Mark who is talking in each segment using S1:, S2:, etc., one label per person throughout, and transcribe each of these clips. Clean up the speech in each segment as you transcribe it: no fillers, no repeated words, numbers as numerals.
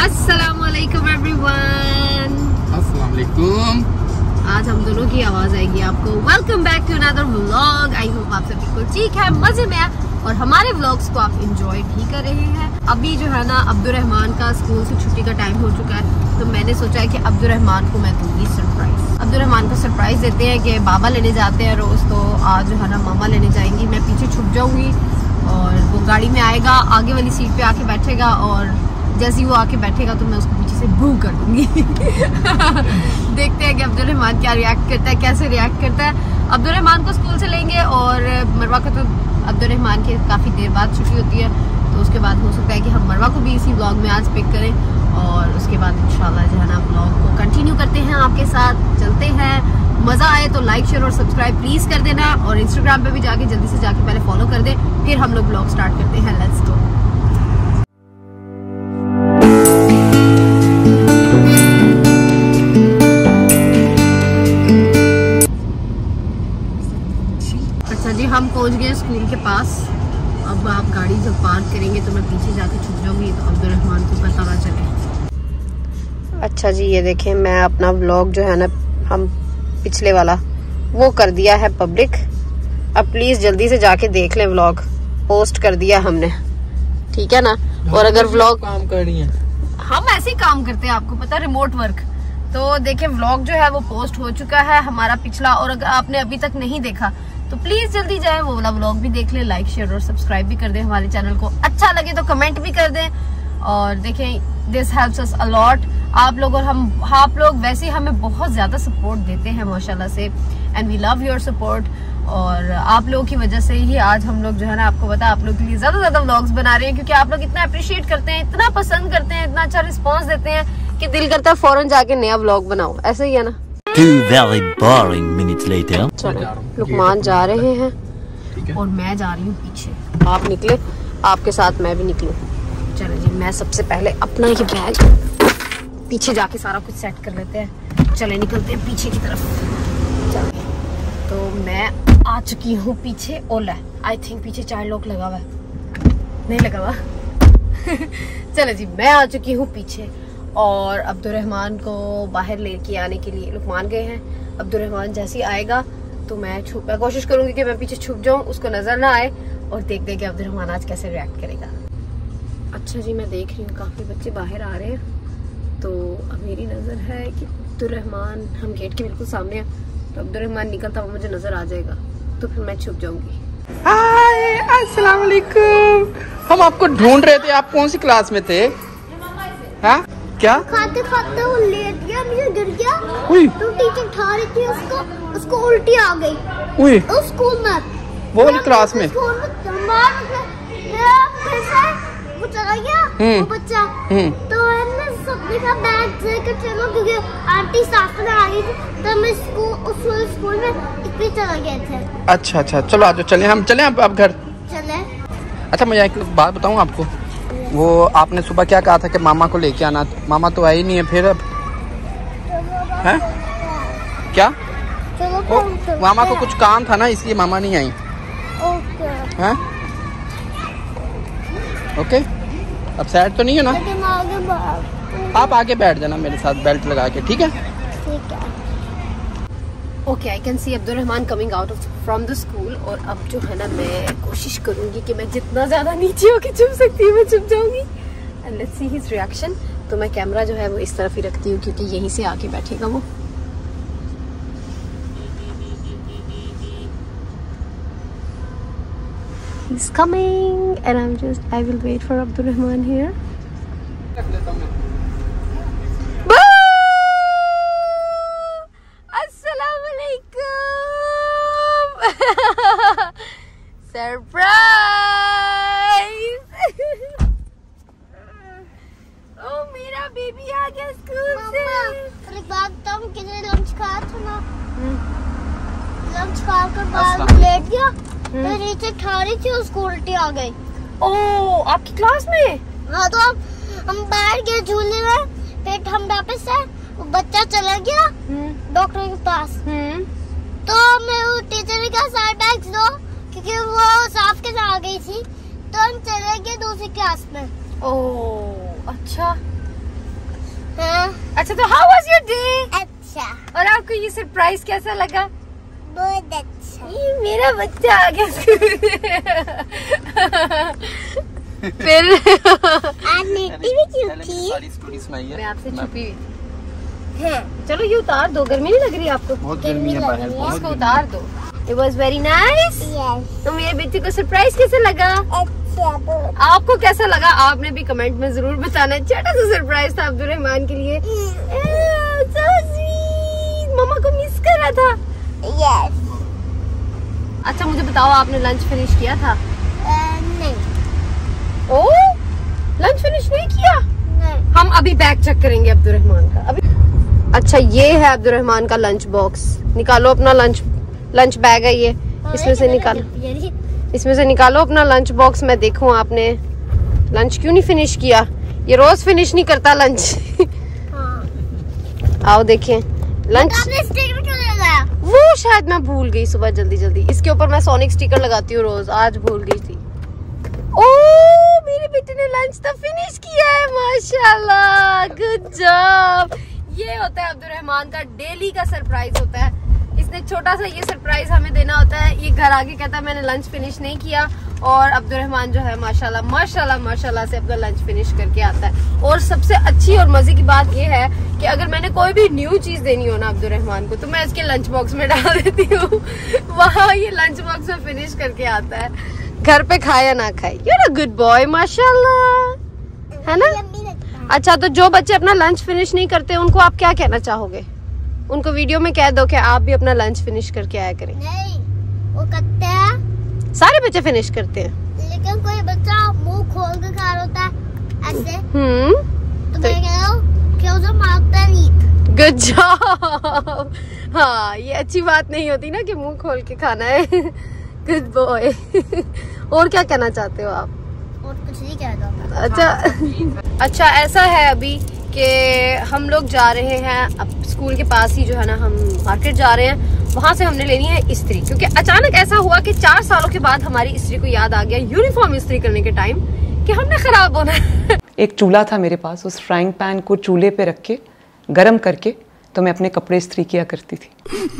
S1: अस्सलामुअलैकुम एवरीवन।
S2: अस्सलामुअलैकुम।
S1: आज हम दोनों की आवाज आएगी आपको। Welcome back to another vlog. I hope आप सब बिल्कुल ठीक है, मजे में है और हमारे व्लॉग्स को आप एंजॉय भी कर रहे हैं। अभी जो है ना अब्दुर्रहमान का स्कूल से छुट्टी का टाइम हो चुका है, तो मैंने सोचा है कि अब्दुर्रहमान को मैं दूंगी सरप्राइज। अब्दुर्रहमान को सरप्राइज देते हैं कि बाबा लेने जाते हैं रोज, तो आज जो है ना मामा लेने जाएंगी। मैं पीछे छुप जाऊंगी और वो गाड़ी में आएगा, आगे वाली सीट पे आके बैठेगा और जैसे ही वो आके बैठेगा तो मैं उसको पीछे से बू कर दूंगी। देखते हैं कि अब्दुर्रहमान क्या रिएक्ट करता है, कैसे रिएक्ट करता है। अब्दुर्रहमान को स्कूल से लेंगे और मरवा को तो अब्दुर्रहमान के काफ़ी देर बाद छुट्टी होती है, तो उसके बाद हो सकता है कि हम मरवा को भी इसी व्लॉग में आज पिक करें और उसके बाद इंशाल्लाह जो है ना व्लॉग को कंटिन्यू करते हैं आपके साथ। चलते हैं, मज़ा आए तो लाइक शेयर और सब्सक्राइब प्लीज़ कर देना और इंस्टाग्राम पे भी जाके जल्दी से जाके पहले फॉलो कर दें, फिर हम लोग व्लॉग स्टार्ट करते हैं। Let's go. हम पहुंच गए स्कूल के पास। अब आप गाड़ी जब पार्क करेंगे तो मैं पीछे जाके छुप जाऊंगी, तो अब्दुर्रहमान को पता ना चले। अच्छा जी, ये देखें, मैं अपना व्लॉग जो है ना हम पिछले वाला वो कर दिया है पब्लिक। अब प्लीज जल्दी से जाके देख लें, व्लॉग पोस्ट कर दिया हमने, ठीक है ना। और अगर व्लॉग
S2: काम कर रही हैं,
S1: हम ऐसे ही काम करते हैं, आपको पता है, रिमोट वर्क। तो देखें व्लॉग जो है वो पोस्ट हो चुका है हमारा पिछला, और अगर आपने अभी तक नहीं देखा तो प्लीज जल्दी जाए वो वाला व्लॉग भी देख ले, लाइक शेयर और सब्सक्राइब भी कर दें हमारे चैनल को। अच्छा लगे तो कमेंट भी कर दें और देखें, this helps us a lot. आप लोग और आप लोग वैसे हमें बहुत ज्यादा सपोर्ट देते हैं माशाल्लाह से, and we love your support. और आप लोगों की वजह से ही आज हम लोग जो है ना, आपको पता है, आप लोग के लिए ज्यादा व्लॉग्स बना रहे हैं, क्योंकि आप लोग इतना अप्रिशिएट करते हैं, इतना पसंद करते हैं, इतना अच्छा रिस्पॉन्स देते हैं कि दिल करता है फौरन जाके नया व्लॉग बनाओ। ऐसे ही है ना।
S3: 2 very boring minutes later.
S1: Lukman जा रहे हैं और मैं जा रही हूँ पीछे। आप निकले, आपके साथ मैं भी निकलूं। चलो जी, मैं सबसे पहले अपना ये बैग पीछे जाके सारा कुछ सेट कर लेते हैं। चले निकलते हैं पीछे की तरफ। चलो, तो मैं आ चुकी हूँ पीछे। ओला, आई थिंक पीछे 4 लोग लगा हुआ है, नहीं लगा हुआ। चलो जी, मैं आ चुकी हूँ पीछे और अब्दुर्रहमान को बाहर लेके आने के लिए लुकमान गए हैं। अब्दुर्रहमान जैसे ही आएगा तो मैं कोशिश करूंगी कि मैं पीछे छुप जाऊं, उसको नजर ना आए, और देखते कि अब्दुर्रहमान आज कैसे रिएक्ट करेगा। अच्छा जी, मैं देख रही हूँ काफी बच्चे बाहर आ रहे हैं, तो अब मेरी नजर है कि अब्दुर्रहमान, हम गेट के बिल्कुल सामने हैं, तो अब्दुर्रहमान निकलता हुआ मुझे नजर आ जाएगा, तो फिर मैं छुप जाऊंगी।
S2: हाय, अस्सलाम वालेकुम। हम आपको ढूंढ रहे थे, आप कौन सी क्लास में थे? हाँ क्या?
S4: खाते खाते वो लेट गया, मुझे गिर गया। तो टीचर उठा रही थी उसको उल्टी आ गई। उस स्कूल में,
S2: वो वाली क्लास में
S4: स्कूल में वो चला गया वो बच्चा। तो हमने सबने कहा बैग लेकर चलो, क्योंकि आंटी साथ में आ गई थी, तो मैं स्कूल में इसलिए चला गए थे।
S2: अच्छा, चलो आज चले, हम चले अब घर
S4: चले।
S2: अच्छा, मैं एक बात बताऊँ आपको, वो आपने सुबह क्या कहा था कि मामा को लेके आना, मामा तो आई नहीं है, फिर अब है क्या? मामा को कुछ काम था ना, इसलिए मामा नहीं आई। हैं? ओके, अब सैड तो नहीं है ना? आप आगे बैठ जाना मेरे साथ बेल्ट लगा के, ठीक है?
S1: Okay, I can see Abdurrahman coming out from the school. और अब जो है ना, मैं कोशिश करूंगी कि मैं जितना ज्यादा नीचे होके छुप सकती हूँ मैं छुप जाऊंगी, and let's see his reaction. तो मैं कैमरा जो है वो इस तरफ ही रखती हूँ, क्योंकि यहीं से आके बैठेगा वो। He's coming and I will wait for Abdurrahman here. Surprise! ओ मेरा बेबी आ गया स्कूल से।
S4: और एक बात बताऊं, किसी लंच खाया था ना, लंच खाकर बाद लेट गया, तो नीचे ठारी थी, उसको उल्टी आ गई।
S1: ओह, आपकी क्लास में?
S4: हाँ, तो हम बैठ गए झूले में, फिर हम वापस से बच्चा चला गया डॉक्टर के पास। तो मैं टीचर ने कहा सारे बैग्स दो, क्योंकि वो साफ के साथ आ गई थी, तो हम चले गए दूसरी क्लास में।
S1: ओह अच्छा,
S4: हाँ।
S1: अच्छा तो हाउ वाज योर डे?
S4: अच्छा,
S1: और आपको ये सरप्राइज कैसा लगा?
S4: बहुत अच्छा।
S1: ये मेरा बच्चा आ गया फिर
S4: आज नीति भी क्यों थी?
S2: सारी स्टोरी सुनाई है।
S1: मैं आपसे छुपी हुई थी।
S4: हाँ।
S1: चलो ये उतार दो, गर्मी नहीं लग रही आपको?
S2: बहुत गर्मी है बाहर, बहुत
S1: इसको
S2: गर्मी।
S1: उतार दो। It was very nice।
S4: Yes.
S1: तो मेरे बेटे को सरप्राइज कैसे लगा?
S4: अच्छा, बहुत।
S1: आपको कैसा लगा आपने भी कमेंट में जरूर बताना। छोटा सा सरप्राइज था अब्दुर्रहमान के लिए। So sweet। मम्मा को मिस कर रहा था।
S4: यस।
S1: अच्छा मुझे बताओ आपने लंच फिनिश किया था?
S4: नहीं।
S1: ओ लंच फिनिश नहीं किया?
S4: नहीं।
S1: हम अभी बैग चेक करेंगे अब्दुर्रहमान का अभी। अच्छा ये है अब्दुर्रहमान का लंच बॉक्स। निकालो अपना लंच बैग है ये, इसमें से निकालो, इसमें से निकालो अपना लंच बॉक्स। मैं देखूं आपने लंच क्यों नहीं फिनिश किया? ये रोज फिनिश नहीं करता लंच।
S4: हाँ।
S1: आओ देखें लंच।
S4: आपने स्टिकर क्यों लगाया?
S1: वो शायद मैं भूल गई सुबह जल्दी। इसके ऊपर मैं सोनिक स्टिकर लगाती हूँ रोज, आज भूल गई थी। ओ मेरे बेटे ने लंच तो फिनिश किया है, माशाल्लाह, गुड जॉब। ये होता है अब्दुर्रहमान का डेली का सरप्राइज होता है। इसने छोटा सा ये सरप्राइज हमें देना होता है। ये घर आके कहता है मैंने लंच फिनिश नहीं किया, और अब्दुर्रहमान जो है माशाल्लाह से अपना लंच फिनिश करके आता है। और सबसे अच्छी और मजे की बात ये है कि अगर मैंने कोई भी न्यू चीज देनी हो ना अब्दुर्रहमान को, तो मैं इसके लंच बॉक्स में डाल देती हूँ। वहाँ ये लंच बॉक्स में फिनिश करके आता है। घर पे खाए या ना खाए, you are a good boy माशाल्लाह, है ना? अच्छा तो जो बच्चे अपना लंच फिनिश नहीं करते उनको आप क्या कहना चाहोगे? उनको वीडियो में कह दो कि आप भी अपना लंच फिनिश करके आया करें।
S4: नहीं, वो करते हैं।
S1: सारे बच्चे फिनिश करते हैं,
S4: लेकिन कोई बच्चा मुंह खोल के खा रहा होता है ऐसे, तो मैं कह रहा हूँ कि उसे मारता नहीं।
S1: Good job. हाँ ये अच्छी बात नहीं होती ना कि मुंह खोल के खाना है। Good boy. और क्या कहना चाहते हो आप?
S4: और कुछ नहीं कहता।
S1: अच्छा ऐसा है अभी कि हम लोग जा रहे हैं अब स्कूल के पास ही जो है ना, हम मार्केट जा रहे हैं। वहाँ से हमने लेनी है इस्त्री, क्योंकि अचानक ऐसा हुआ कि 4 सालों के बाद हमारी इस्त्री को याद आ गया यूनिफॉर्म इस्त्री करने के टाइम कि हमने खराब होना है।
S5: एक चूल्हा था मेरे पास, उस फ्राइंग पैन को चूल्हे पे रख के गरम करके तो मैं अपने कपड़े इस्त्री किया करती थी।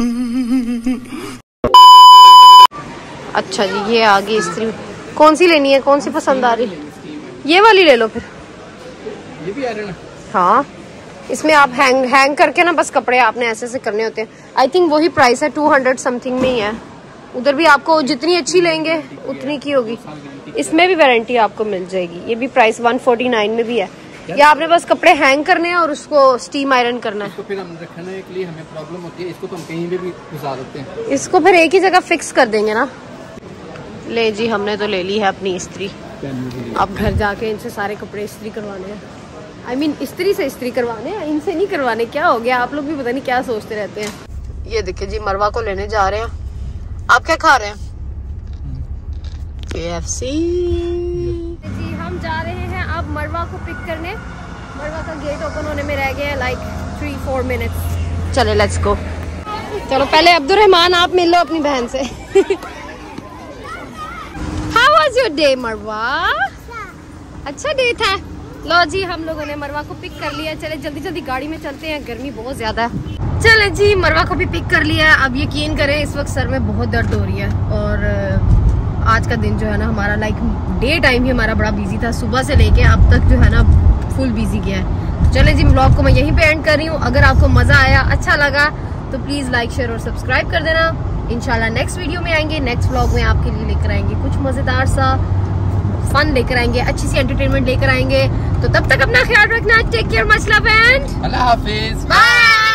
S1: अच्छा जी ये आ गई इस्त्री। कौन सी लेनी है, कौन सी पसंद आ रही? ये वाली ले लो फिर।
S2: ये भी आयरन है?
S1: हाँ इसमें आप हैंग करके ना बस कपड़े आपने ऐसे से करने होते हैं। आई थिंक वही प्राइस है, 200 समथिंग में ही है। उधर भी आपको जितनी अच्छी लेंगे उतनी की होगी। इसमें भी वारंटी आपको मिल जाएगी। ये भी प्राइस 149 में भी है। या आपने बस कपड़े हैंग करने हैं और उसको स्टीम आयरन करना है।
S2: इसको फिर हम रखने के लिए हमें प्रॉब्लम होती है, इसको तो हम कहीं भी गुजार देते हैं।
S1: इसको फिर एक ही जगह फिक्स कर देंगे ना। ले जी हमने तो ले ली है अपनी इस्त्री। अब घर जाके इनसे सारे कपड़े इस्त्री करवाने हैं। I mean, इस्त्री से इस्त्री करवाने हैं, इनसे नहीं करवाने। क्या हो गया, आप लोग भी पता नहीं क्या सोचते रहते हैं। ये देखिए जी मरवा को लेने जा रहे हैं। आप क्या खा रहे हैं? KFC। जी हम जा रहे हैं अब मरवा को पिक करने। मरवा का गेट ओपन होने में रह गया है लाइक 3-4 मिनट्स। चले लेट्स गो। चलो पहले अब्दुर्रहमान आप मिल लो अपनी बहन से। How was your day मरवा? अच्छा डे था। लो जी हम लोगों ने मरवा को पिक कर लिया। चले जल्दी गाड़ी में चलते हैं, गर्मी बहुत ज्यादा है। चले जी मरवा को भी पिक कर लिया है। अब यकीन करें इस वक्त सर में बहुत दर्द हो रही है, और आज का दिन जो है ना हमारा लाइक डे टाइम ही हमारा बड़ा बिजी था। सुबह से लेके अब तक जो है ना फुल बिजी गया है। तो चले जी व्लॉग को मैं यहीं पे एंड कर रही हूँ। अगर आपको मजा आया, अच्छा लगा तो प्लीज लाइक शेयर और सब्सक्राइब कर देना। इंशाल्लाह नेक्स्ट वीडियो में आएंगे, नेक्स्ट व्लॉग में आपके लिए लेकर आएंगे कुछ मजेदार सा फन लेकर आएंगे, अच्छी सी एंटरटेनमेंट लेकर आएंगे। तो तब तक अपना ख्याल रखना। Take care, much love and
S2: अल्लाह हाफिज।
S1: बाय।